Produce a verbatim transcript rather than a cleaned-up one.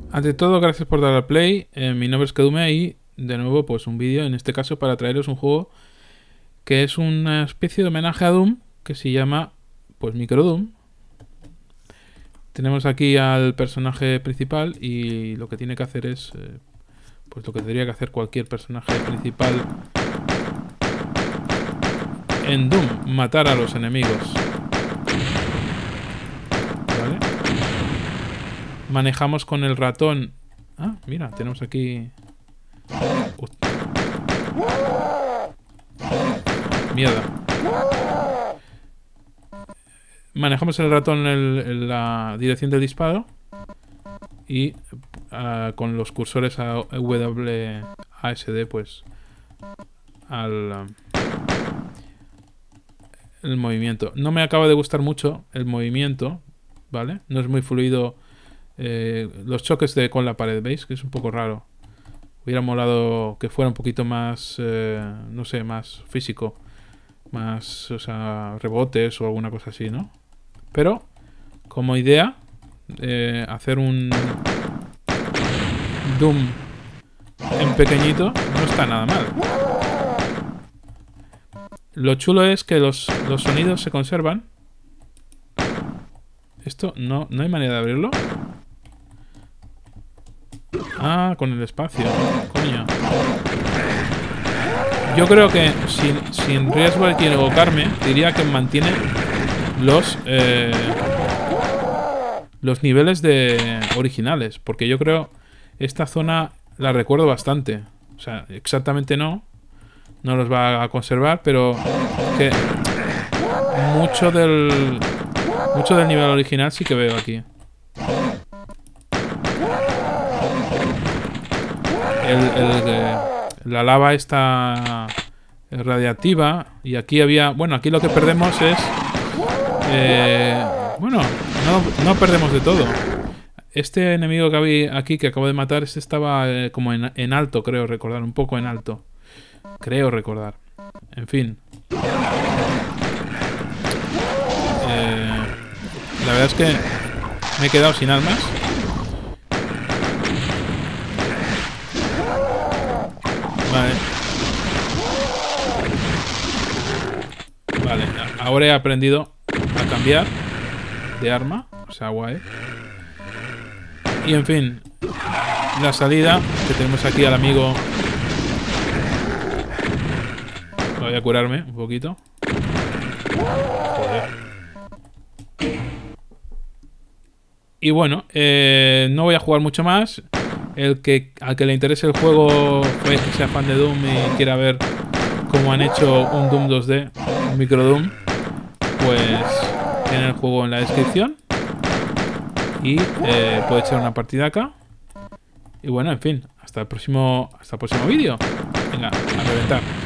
Ante todo, gracias por dar al play. Eh, mi nombre es Kedume y de nuevo pues un vídeo, en este caso para traeros un juego que es una especie de homenaje a Doom que se llama pues Micro Doom. Tenemos aquí al personaje principal y lo que tiene que hacer es eh, pues lo que tendría que hacer cualquier personaje principal en Doom, matar a los enemigos. ¿Vale? Manejamos con el ratón. Ah, mira, tenemos aquí... Ust... Mierda. Manejamos el ratón en, el, en la dirección del disparo y uh, con los cursores a W A S D pues al uh, el movimiento. No me acaba de gustar mucho el movimiento, ¿vale? No es muy fluido. Eh, los choques de, con la pared, ¿veis? Que es un poco raro. Hubiera molado que fuera un poquito más, eh, no sé, más físico. Más, o sea, rebotes o alguna cosa así, ¿no? Pero, como idea, eh, hacer un Doom en pequeñito no está nada mal. Lo chulo es que los, los sonidos se conservan. Esto no, no hay manera de abrirlo. Ah, con el espacio. Coño. Yo creo que sin, sin riesgo de equivocarme, diría que mantiene los eh, los niveles de originales. Porque yo creo esta zona la recuerdo bastante. O sea, exactamente no. No los va a conservar, pero que mucho del mucho del nivel original sí que veo aquí. El, el, eh, la lava está radiactiva y aquí había... Bueno, aquí lo que perdemos es... Eh, bueno, no, no perdemos de todo. Este enemigo que había aquí que acabo de matar, este estaba eh, como en, en alto, creo recordar, un poco en alto. Creo recordar. En fin. Eh, la verdad es que me he quedado sin armas. Vale. Vale, ahora he aprendido a cambiar de arma. O sea, guay. Y en fin, la salida que tenemos aquí al amigo. Voy a curarme un poquito. Joder. Y bueno, eh, no voy a jugar mucho más. El que al que le interese el juego, pues que sea fan de Doom y quiera ver cómo han hecho un Doom dos D, un Micro Doom, pues tiene el juego en la descripción y eh, puede echar una partida acá. Y bueno, en fin, hasta el próximo, hasta el próximo vídeo. Venga, a reventar.